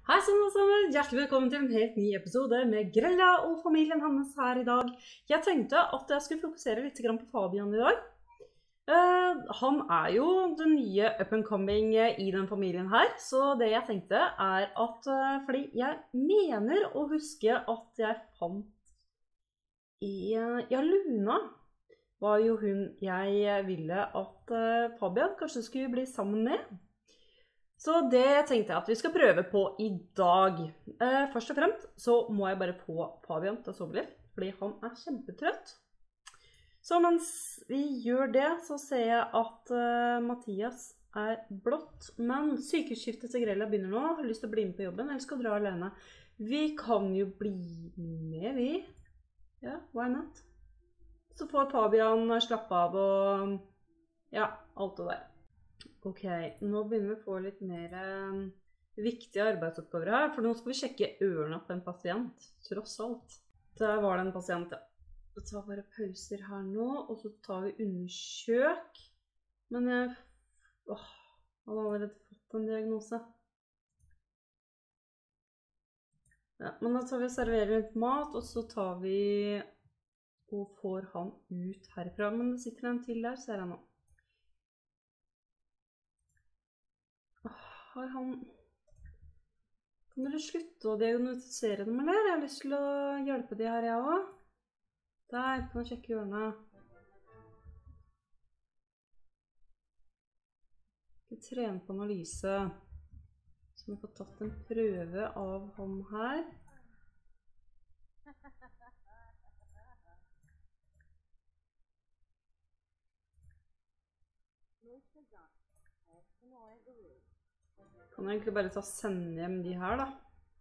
Hei sann alle sammen, hjertelig velkommen til en helt ny episode med Grella og familien hans her i dag. Jeg tenkte at jeg skulle fokusere litt på Fabian i dag. Han er jo den nye up and coming i den familien her, så det jeg tenkte er at, fordi jeg mener å huske at jeg fant ja, Luna var jo hun jeg ville at Fabian kanskje skulle bli sammen med. Så det tenkte jeg at vi skal prøve på i dag. Først og fremst så må jeg bare få Fabian til å sove litt, fordi han er kjempetrøtt. Så mens vi gjør det, så ser jeg at Mathias er blått, men sykehusskiftet til Grella begynner nå. Har lyst til å bli med på jobben, eller skal dra alene. Vi kan jo bli med, vi. Ja, why not? Så får Fabian slappe av og ja, alt det der. Ok, nå begynner vi å få litt mer viktige arbeidsoppgaver her, for nå skal vi sjekke ørene på en pasient, tross alt. Der var det en pasient, ja. Vi tar bare pauser her nå, og så tar vi undersøk. Men jeg har allerede fått en diagnose. Ja, men da tar vi og serverer litt mat, og så tar vi og får han ut herfra. Men det sitter en til der, ser jeg nå. Har han... Kan dere slutte å diagnostisere dem, eller? Jeg har lyst til å hjelpe de her, jeg også. Der, kan jeg sjekke hjørnet. Vi trener på analyse. Så vi får tatt en prøve av ham her. Kan jeg egentlig bare sende hjem de her, da.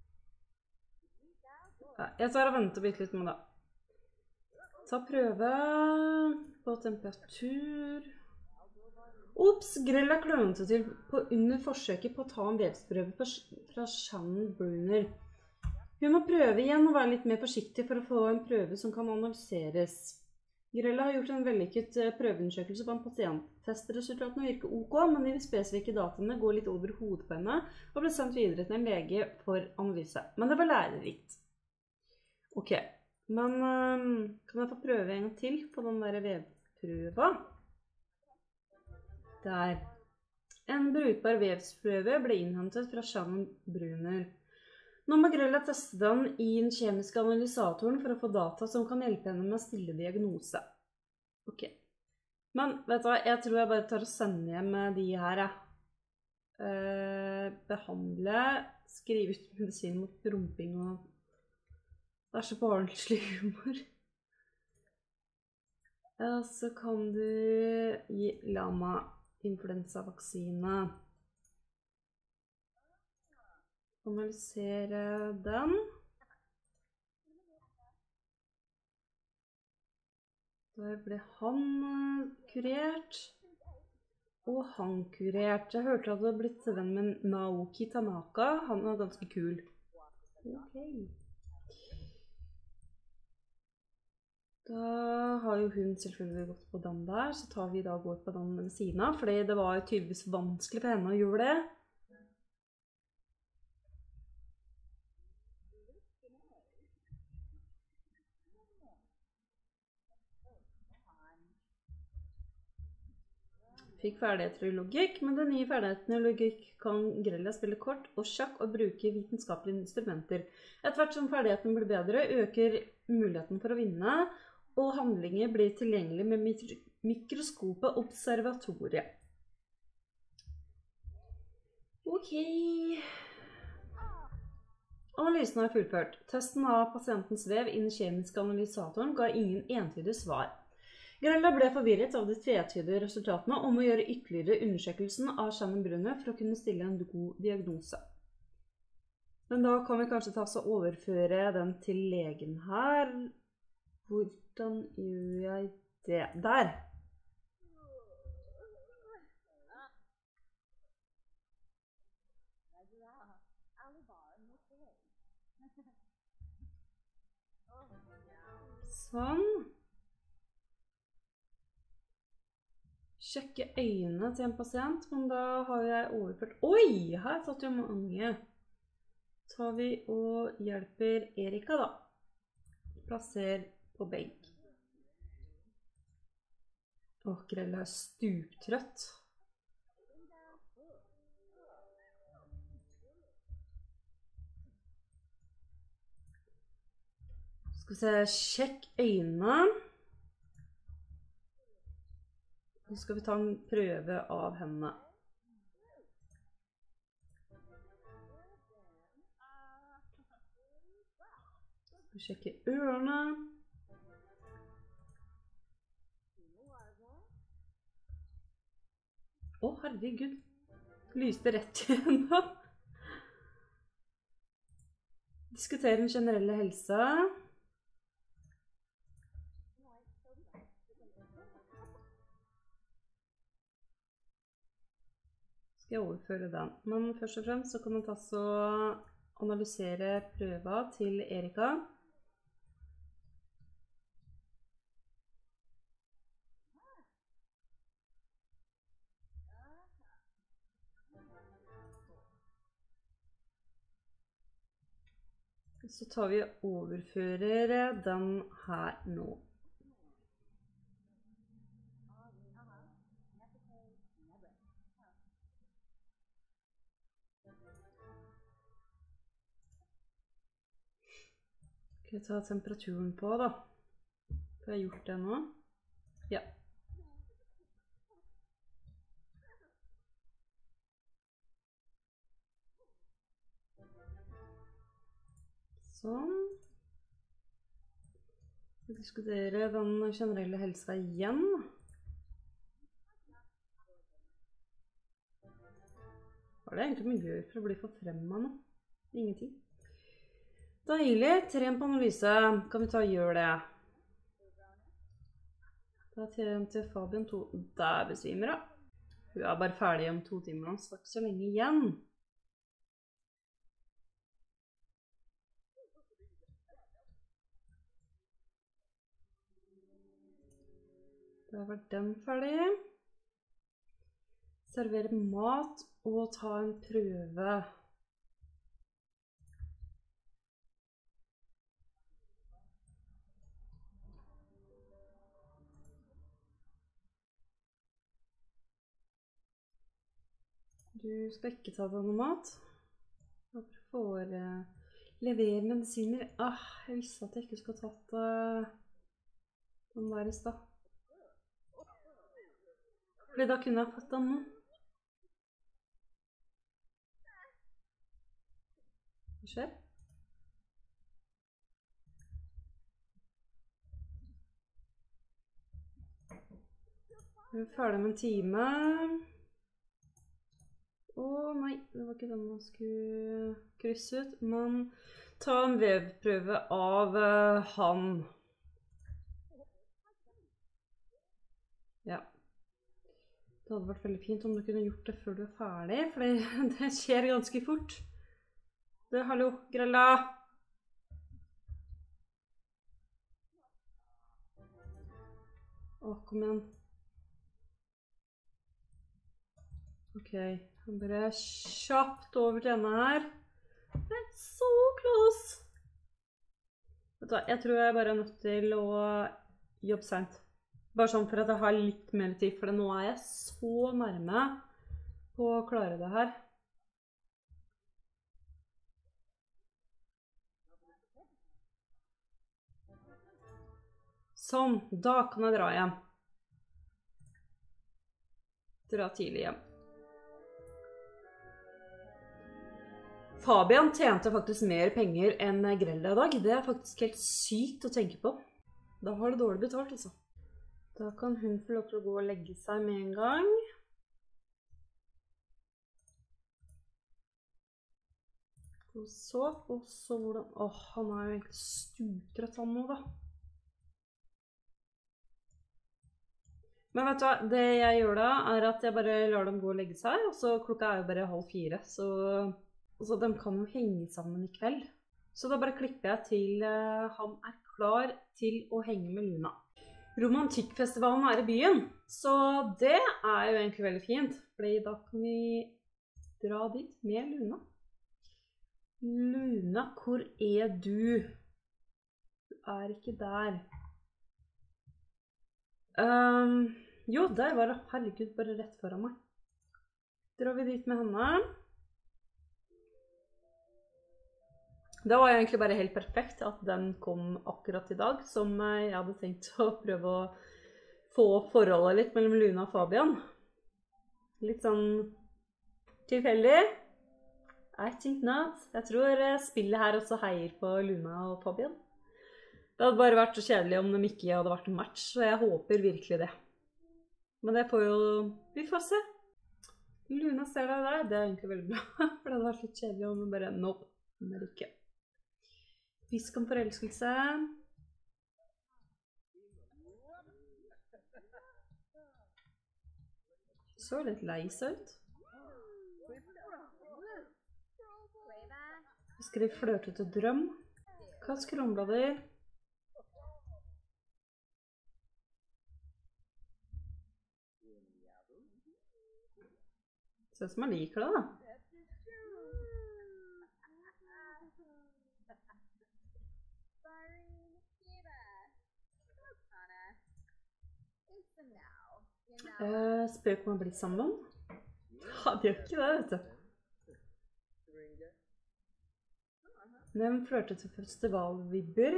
Ja, jeg tar og venter bitte litt med det. Ta prøve på temperatur. Ops, Grella klønete til under forsøket på å ta en vevsprøve fra Shannon Bruner. Hun må prøve igjen og være litt mer forsiktig for å få en prøve som kan analyseres. Grella har gjort en vellykket prøveundersøkelse på en pasient. Testresultatene virker ok, men de spesifikke dataene går litt over hodet på henne og ble sendt videre til en lege for analyse. Men det var lærerikt. Ok, men kan jeg få prøve en gang til på den der vevprøva? Der. En brukbar vevsprøve ble innhentet fra Shannon Bruner. Nå må Grella teste den i den kjemiske analysatoren for å få data som kan hjelpe henne med å stille diagnose. Ok. Men, vet du hva, jeg tror jeg bare tar og sender hjem de her, ja. Behandle, skrive ut medisin mot rumping og... Det er så barnslig humor. Så kan du gi Lama influensavaksine. Analysere den. Da ble han kurert. Og han kurert. Jeg hørte at det hadde blitt venn med Naoki Tanaka. Han var ganske kul. Ok. Da har jo hun selvfølgelig gått på den der. Så tar vi da og går på den ved siden av. Fordi det var tydeligvis vanskelig for henne å gjøre det. Fikk ferdigheter i logikk, men den nye ferdigheten i logikk kan Grella spille kort og sjakk og bruke vitenskapelige instrumenter. Etter hvert som ferdigheten blir bedre, øker muligheten for å vinne, og handlinger blir tilgjengelig med mikroskopet observatoriet. Ok. Analysen er fullført. Testen av pasientens vev i den kjemiske analysatoren ga ingen entydige svar. Grella ble forvirret av de tvetydige resultatene om å gjøre ytterligere undersøkelsen av Shannon Bruner for å kunne stille en god diagnose. Men da kan vi kanskje ta oss og overføre den til legen her. Hvordan gjør jeg det? Der! Sånn. Sjekke øynene til en pasient, men da har jeg overført... Oi, her satt jo mange. tar vi og hjelper Erika da. Plasser på benk. Grella er stuptrøtt. Skal vi se, sjekk øynene. Nå skal vi ta en prøve av henne. Vi sjekker ørene. Herregud. Lyste rett igjennom. Diskutere den generelle helse. Skal jeg overføre den. Men først og fremst så kan man ta så analysere prøva til Erika. Så tar vi og overfører den her nå. Skal jeg ta temperaturen på da? Har jeg gjort det nå? Ja. Sånn. Vi diskuterer den generelle helsa igjen. Hva er det egentlig man gjør for å bli forfremmet nå? Ingenting. Deilig. Tren på analyse. Kan vi ta og gjøre det? Da tren til Fabian 2. Der besvimer jeg. Hun er bare ferdig om 2 timer. Så det er ikke så lenge igjen. Da var den ferdig. Servere mat og ta en prøve. Du skal ikke ta deg noe mat. Du får levere medisiner. Jeg visste at jeg ikke skulle tatt den der i sted. Fordi da kunne jeg fått den nå. Hva skjer? Vi er ferdig med en time. Nei, det var ikke den man skulle krysse ut, men ta en vevprøve av han. Ja. Det hadde vært veldig fint om du kunne gjort det før du er ferdig, for det skjer ganske fort. Hallo, Grella! Kom igjen. Ok, bare kjapt over til denne her. Det er så close! Vet du hva, jeg tror jeg bare er nødt til å jobbe sent. Bare sånn for at jeg har litt mer tid, for nå er jeg så nærme på å klare det her. Sånn, da kan jeg dra hjem. Dra tidlig hjem. Fabian tjente faktisk mer penger enn Grella i dag. Det er faktisk helt sykt å tenke på. Da har det dårlig betalt, altså. Da kan hun få lov til å gå og legge seg med en gang. Og så hvordan... han er jo egentlig stuptrøtt han nå, da. Men vet du hva, det jeg gjør da, er at jeg bare lar dem gå og legge seg, og så klokka er jo bare 3:30, så de kan jo henge sammen i kveld. Så da bare klipper jeg til han er klar til å henge med Luna. Romantikkfestivalen er i byen, så det er jo egentlig veldig fint, fordi da kan vi dra dit med Luna. Luna, hvor er du? Du er ikke der. Jo, der var det. Herregud, bare rett foran meg. Drar vi dit med henne. Det var egentlig bare helt perfekt at den kom akkurat i dag, som jeg hadde tenkt å prøve å få forholdet litt mellom Luna og Fabian. Litt sånn tilfeldig. I think not. Jeg tror spillet her også heier på Luna og Fabian. Det hadde bare vært så kjedelig om de ikke hadde vært en match, så jeg håper virkelig det. Men det får jo... Vi får se. Luna ser deg der. Det er egentlig veldig bra, for det hadde vært litt kjedelig om de bare... Nope, den er ikke. Hvisk om forelskelse. Så litt lei seg ut. Skriv flørtete drøm. Hva skrumblader? Ser ut som jeg liker det, da. Spøk om å bli sammen. Ja, det gjør ikke det, vet du. Nevn flørtete festivalvibber.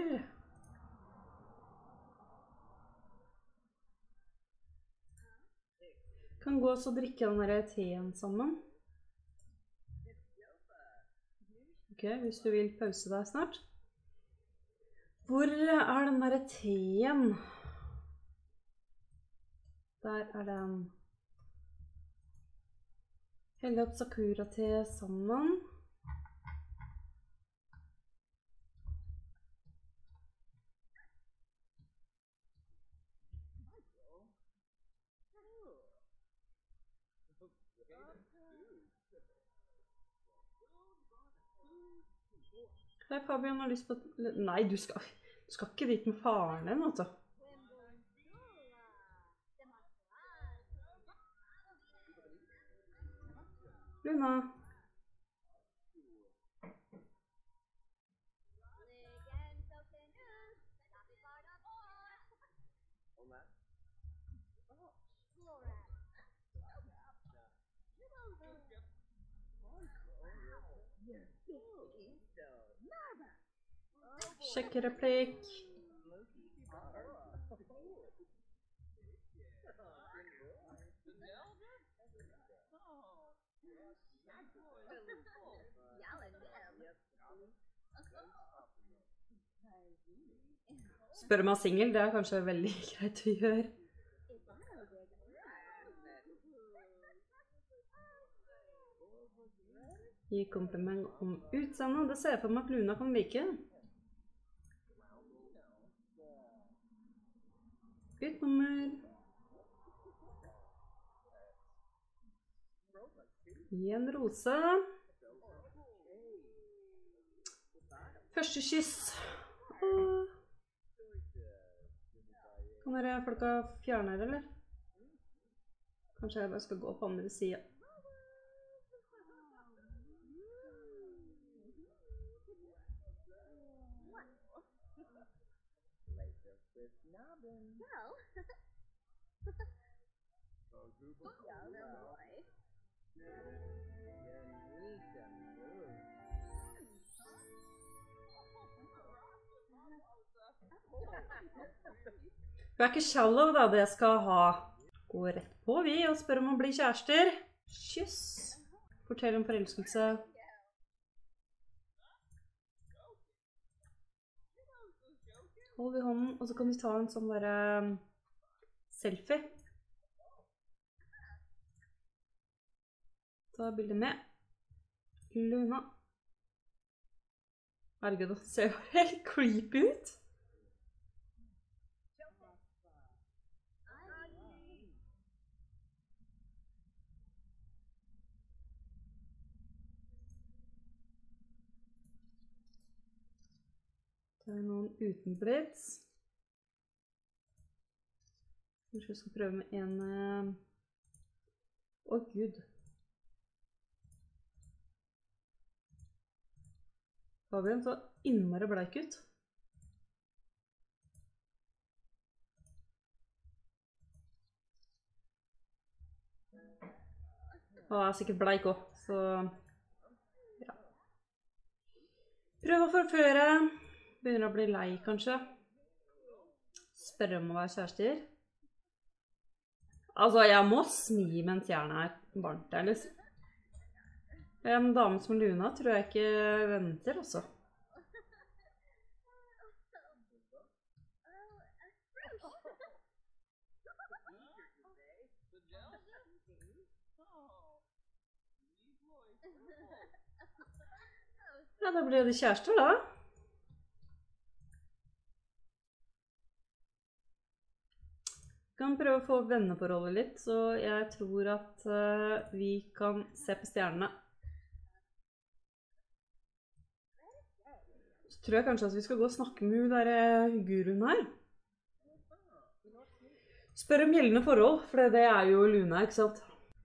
Kan gå og drikke den der teen sammen. Ok, hvis du vil pause deg snart. Hvor er den der teen? Der er den. Helle opp sakura-te sammen. Hei, Fabian har lyst på... Nei, du skal ikke dit med faren din, vet du. Luna. Sjekkereplikk. Spør meg singel, det er kanskje veldig greit å gjøre. Gi kompliment om utseende. Det ser jeg for meg at Luna kan like. Byttnummer. Gi en rose. Første kyss. Kan dere folka fjerne her, eller? Kanskje jeg bare skal gå på andre siden. Hun er ikke shallow, da, det skal ha. Gå rett på, vi, og spør om å bli kjærester. Kyss. Fortell om forelskelse. Hold i hånden, og så kan vi ta en sånn der selfie. Ta bildet med. Luna. Herregud, det ser jo helt creepy ut. Det er noen uten blitz. Kanskje vi skal prøve med en... Å, Gud. Fabian så innmari bleik ut. Han er sikkert bleik også, så ja. Prøv å forføre. Begynner å bli lei, kanskje. Spør om å være kjærester. Altså, jeg må smi mens jernet er varmt der, liksom. En dame som Luna tror jeg ikke venter også. Ja, da blir det kjærester da. Kan prøve å få venneforholdet litt, så jeg tror at vi kan se på stjernene. Så tror jeg kanskje at vi skal gå og snakke med hun der guruen her. Spør om gjeldende forhold, for det er jo Luna, ikke sant?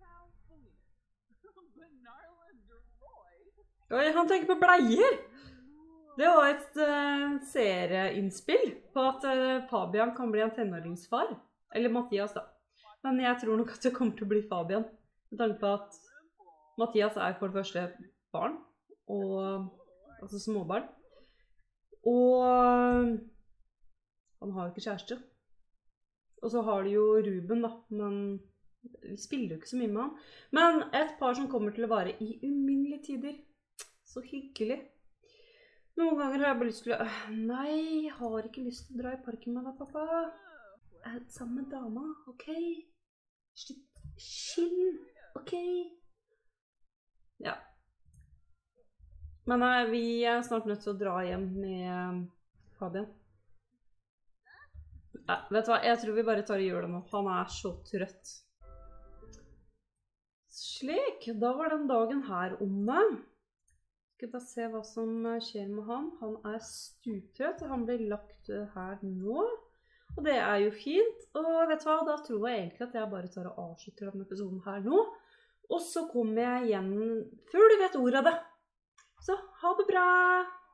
Oi, han tenker på bleier! Det var et serieinnspill på at Fabian kan bli en tenåringsfar. Eller Mathias da. Men jeg tror nok at det kommer til å bli Fabian. Med tanke på at Mathias er for det første barn, altså småbarn. Og han har jo ikke kjæreste. Og så har de jo Ruben da, men vi spiller jo ikke så mye med han. Men et par som kommer til å være i uminnelige tider. Så hyggelig. Noen ganger har jeg bare lyst til å... Nei, jeg har ikke lyst til å dra i parken med deg, pappa. Sammen med dama, ok? Chill, ok? Ja. Men vi er snart nødt til å dra hjem med Fabian. Vet du hva, jeg tror vi bare tar og gjør det nå. Han er så trøtt. Slik, da var den dagen her omme. Skal bare se hva som skjer med han. Han er stuptrøtt, og han blir lagt her nå. Og det er jo fint, og vet du hva, da tror jeg egentlig at jeg bare tar og avslutter denne episoden her nå. Og så kommer jeg igjen før du vet ordet av det. Så ha det bra!